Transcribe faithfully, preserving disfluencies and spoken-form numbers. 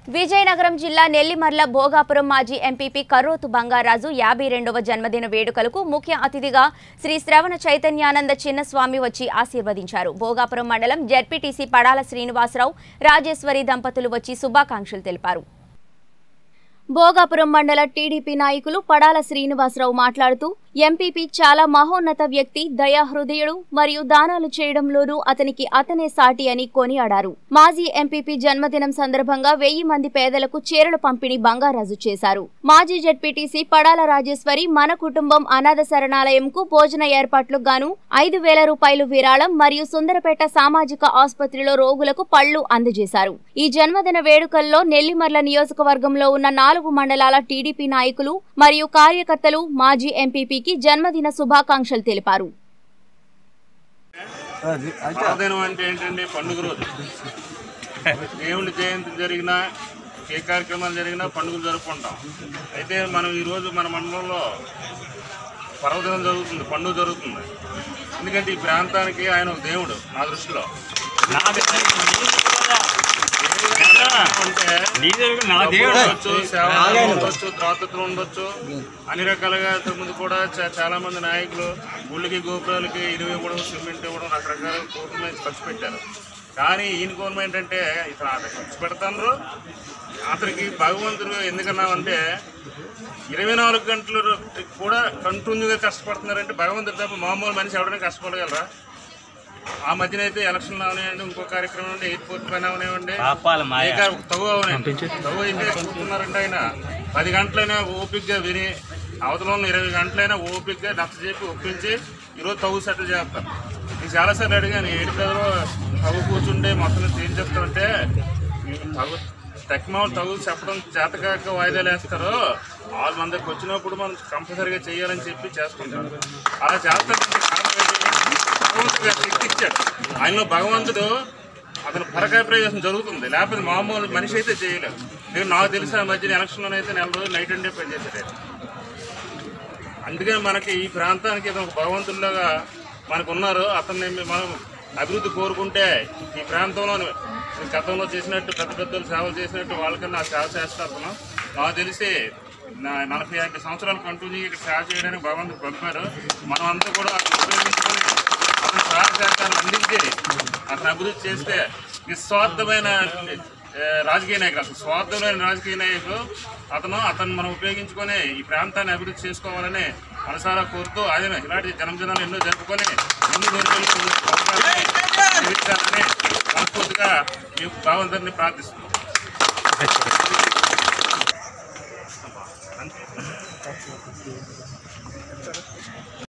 విజయనగరం జిల్లా నెల్లిమర్ల భోగాపురం మాజీ ఎంపీపీ కర్రోతు బంగారాజు యాభై రెండవ జన్మదిన వేడుకలకు ముఖ్య అతిథిగా శ్రీ శ్రవణ చైతన్యానంద చిన్నస్వామి వచ్చి ఆశీర్వదించారు. భోగాపురం మండలం జెడ్పీటీసీ పడాల శ్రీనివాసరావు, రాజేశ్వరి దంపతులు వచ్చి శుభాకాంక్షలు తెలిపారు. భోగాపురం మండల టీడీపీ నాయకులు పడాల శ్రీనివాసరావు మాట్లాడుతూ ఎంపీపీ చాలా మహోన్నత వ్యక్తి, దయాహృదయుడు మరియు దానాలు చేయడంలోనూ అతనికి అతనే సాటి అని కొనియాడారు. మాజీ ఎంపీపీ జన్మదినం సందర్భంగా వెయ్యి మంది పేదలకు చీరల పంపిణీ బంగారాజు చేశారు. మాజీ జెడ్పీటీసీ పడాల రాజేశ్వరి మన కుటుంబం అనాథ శరణాలయంకు భోజన ఏర్పాట్లకు గాను ఐదు వేల రూపాయలు విరాళం మరియు సుందరపేట సామాజిక ఆసుపత్రిలో రోగులకు పళ్లు అందజేశారు. ఈ జన్మదిన వేడుకల్లో నెల్లిమర్ల నియోజకవర్గంలో ఉన్న నాలుగు మండలాల టీడీపీ నాయకులు మరియు కార్యకర్తలు మాజీ ఎంపీపీ జన్మదిన శుభాకాంక్షలు తెలిపారు. అంటే ఏంటంటే పండుగ రోజు దేవుడి జయంతి జరిగినా, ఏ కార్యక్రమాలు జరిగినా పండుగలు జరుపుకుంటాం. అయితే మనం ఈరోజు మన మండలంలో పర్వదినం జరుగుతుంది, పండుగ జరుగుతుంది. ఎందుకంటే ఈ ప్రాంతానికి ఆయన ఒక దేవుడు నా దృష్టిలో. ఉండొచ్చు, త్రాతత్వం ఉండొచ్చు, అన్ని రకాలుగా ముందు కూడా చాలా మంది నాయకులు గుళ్ళకి గోపురాలకి ఇరవై ఇవ్వడం, సిమెంట్ ఇవ్వడం, రకరకాల కోట్ల మీద ఖర్చు పెట్టారు. కానీ ఈయన గవర్నమెంట్ అంటే ఇతను అతను ఖర్చు పెడతారు. అతనికి భగవంతుడు ఎందుకన్నామంటే ఇరవై నాలుగు గంటలు కూడా కంటిన్యూగా కష్టపడుతున్నారంటే భగవంతుడు తప్ప మామూలు మనిషి ఎవరైనా కష్టపడగలరా? ఆ మధ్యన అయితే ఎలక్షన్లు అవనివ్వండి, ఇంకో కార్యక్రమం అండి, ఎయిర్పోర్ట్ పైన అవనివ్వండి, తగు అవనండి తగు అయితే కూర్చున్నారంటే ఆయన పది గంటలైనా ఓపిక్గా విని అవతల ఇరవై గంటలైనా ఓపిక్గా నచ్చజెప్పి ఒప్పించి ఈరోజు తగు సెటిల్ చేస్తారు. నేను చాలాసార్లు అడిగాను, ఏడు పేదలో తగు కూర్చుంటే మొత్తం ఏం చెప్తారంటే తగు టెక్మాల్ తగు చెప్పడం చేతకాక వాయిదాలు వేస్తారు. వాళ్ళ మన దగ్గరకు వచ్చినప్పుడు మనం కంపల్సరీగా చేయాలని చెప్పి చేసుకుంటారు. అలా చేస్తారంటే భగవంతుడు శక్తి ఇచ్చాడు. ఆయనలో భగవంతుడు అతను పరకాయ ప్రవేశం జరుగుతుంది, లేకపోతే మామూలు మనిషి అయితే చేయలేదు. నేను నాకు తెలిసిన మధ్యన ఎలక్షన్లో అయితే నెల రోజులు నైట్ అండ్ డే పనిచేసాడు. అందుకని మనకి ఈ ప్రాంతానికి ఒక భగవంతుడిలాగా మనకు ఉన్నారు. అతన్ని మనం అభివృద్ధి కోరుకుంటే ఈ ప్రాంతంలో గతంలో చేసినట్టు పెద్ద పెద్దలు సేవలు చేసినట్టు వాళ్ళకన్నా సేవ చేస్తాను. నాకు తెలిసి నలభై ఐదు సంవత్సరాలు కంటిన్యూ ఇక్కడ సేవ చేయడానికి భగవంతుడు పంపారు. మనం అంతా కూడా ఉపయోగించుకొని అతను సహాయకాన్ని అందించి అతను అభివృద్ధి చేస్తే నిస్వార్థమైన రాజకీయ నాయకులు, అసలు స్వార్థమైన రాజకీయ నాయకులు అతను అతను మనం ఉపయోగించుకొని ఈ ప్రాంతాన్ని అభివృద్ధి చేసుకోవాలని మనసారా కోరుతూ ఆయన ఇలాంటి జన్మదినాలు ఎన్నో జరుపుకొని ఎన్నో రోజులు జీవించాలని మనస్ఫూర్తిగా మేము భగవంతుడిని ప్రార్థిస్తున్నాం.